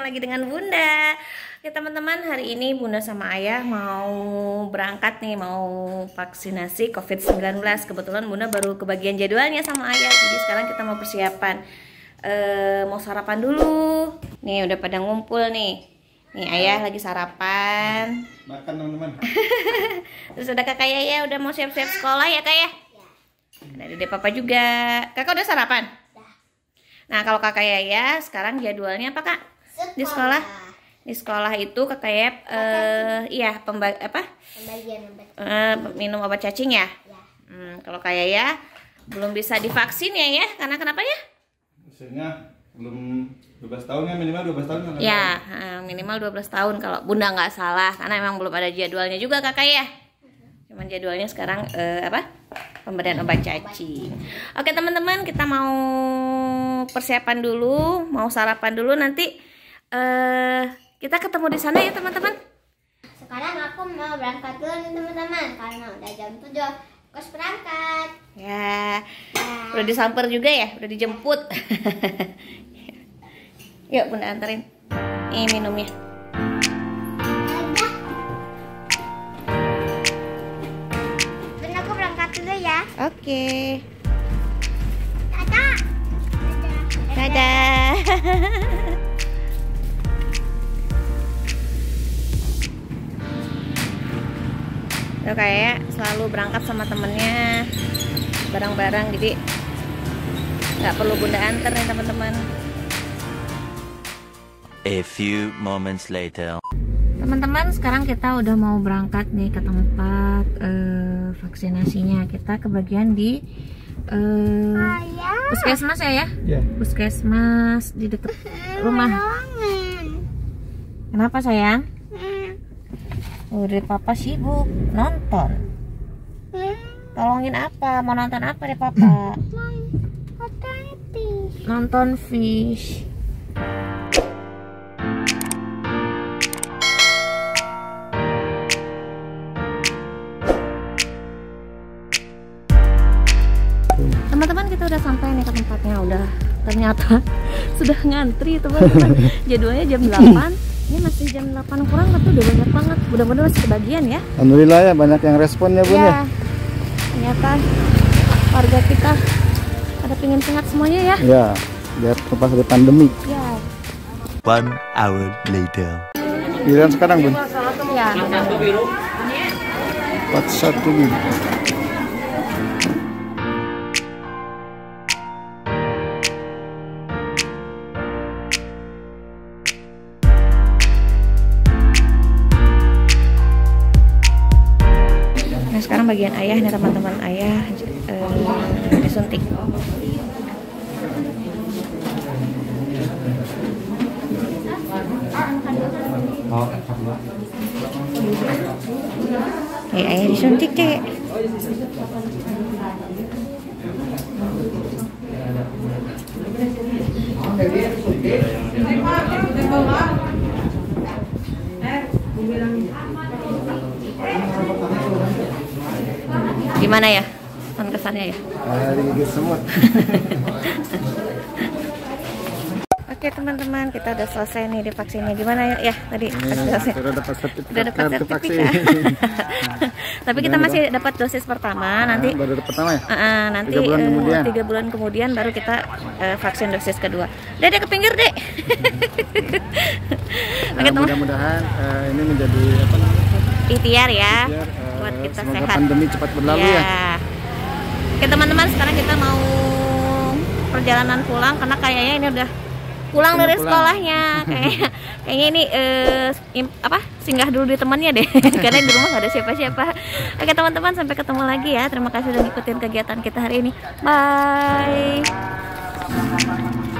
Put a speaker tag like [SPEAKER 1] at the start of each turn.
[SPEAKER 1] lagi dengan Bunda. Oke teman-teman, hari ini Bunda sama Ayah mau berangkat nih, mau vaksinasi COVID-19. Kebetulan Bunda baru kebagian jadwalnya sama Ayah, jadi sekarang kita mau persiapan. Mau sarapan dulu. Nih udah pada ngumpul nih. Nih Ayah lagi sarapan.
[SPEAKER 2] Makan teman-teman.
[SPEAKER 1] Terus ada kakak Yaya udah mau siap-siap sekolah ya kak ya? Ada Dede Papa juga. Kakak udah sarapan? Nah kalau kakak Yaya sekarang jadwalnya apa kak? Di sekolah? Di sekolah itu kakak Yaya iya minum obat cacing ya? Kalau kak Yaya belum bisa divaksin ya karena kenapa ya?
[SPEAKER 2] Usianya belum 12 tahun ya, minimal 12 tahun kan?
[SPEAKER 1] Ya minimal 12 tahun kalau Bunda nggak salah, karena emang belum ada jadwalnya juga kakak ya. Cuman jadwalnya sekarang pemberian obat cacing. Oke teman-teman, kita mau persiapan dulu, mau sarapan dulu, nanti kita ketemu di sana ya teman-teman.
[SPEAKER 3] Sekarang aku mau berangkat dulu nih teman-teman, karena udah jam 7 harus berangkat.
[SPEAKER 1] Ya, udah disamper juga ya, udah dijemput. Yuk Bunda anterin. Ini minumnya.
[SPEAKER 3] Bunda, aku berangkat dulu ya.
[SPEAKER 1] Oke.
[SPEAKER 3] Dadah.
[SPEAKER 1] Dadah. Tuh kayak selalu berangkat sama temennya bareng-bareng, jadi nggak perlu Bunda anter nih teman-teman.
[SPEAKER 4] A few moments later.
[SPEAKER 1] Teman-teman, sekarang kita udah mau berangkat nih ke tempat vaksinasinya. Kita kebagian di puskesmas ya?
[SPEAKER 2] Ya.
[SPEAKER 1] Puskesmas di dekat rumah. Kenapa sayang? Udah Papa sibuk nonton. Tolongin apa? Mau nonton apa deh Papa? Nonton Fish. Teman-teman, kita udah sampai nih ke tempatnya. Udah ternyata sudah ngantri teman-teman. Jadwalnya jam 8. Ini masih jam 8 kurang, tapi udah banyak banget. Mudah-mudahan masih kebagian ya.
[SPEAKER 2] Alhamdulillah ya, banyak yang responnya Bun ya.
[SPEAKER 1] Ternyata warga kita ada pingin sehat semuanya ya.
[SPEAKER 2] Ya, biar lepas dari pandemi.
[SPEAKER 1] Ya.
[SPEAKER 4] 1 hour later.
[SPEAKER 2] Giliran sekarang Bun.
[SPEAKER 1] Ya.
[SPEAKER 2] 41 biru.
[SPEAKER 1] Nah sekarang bagian Ayah nih teman-teman, Ayah disuntik. Ayah disuntik cek. Gimana ya kesannya ya?
[SPEAKER 2] Gigit semut.
[SPEAKER 1] Oke teman-teman, kita udah selesai nih di vaksinnya. Gimana ya tadi?
[SPEAKER 2] Sudah dapat
[SPEAKER 1] sertifikat. Tapi kita masih dapat dosis pertama. Nanti
[SPEAKER 2] baru pertama ya?
[SPEAKER 1] Nanti
[SPEAKER 2] 3
[SPEAKER 1] bulan kemudian baru kita vaksin dosis kedua. Dek ke pinggir dek. Oke,
[SPEAKER 2] mudah-mudahan ini menjadi apa namanya?
[SPEAKER 1] Ikhtiar ya buat kita
[SPEAKER 2] semoga
[SPEAKER 1] sehat.
[SPEAKER 2] Pandemi cepat berlalu ya.
[SPEAKER 1] Oke teman-teman, sekarang kita mau perjalanan pulang karena kayaknya ini udah pulang dari sekolahnya. Kayaknya ini singgah dulu di temannya deh. Karena di rumah gak ada siapa-siapa. Oke teman-teman, sampai ketemu lagi ya. Terima kasih sudah ngikutin kegiatan kita hari ini. Bye.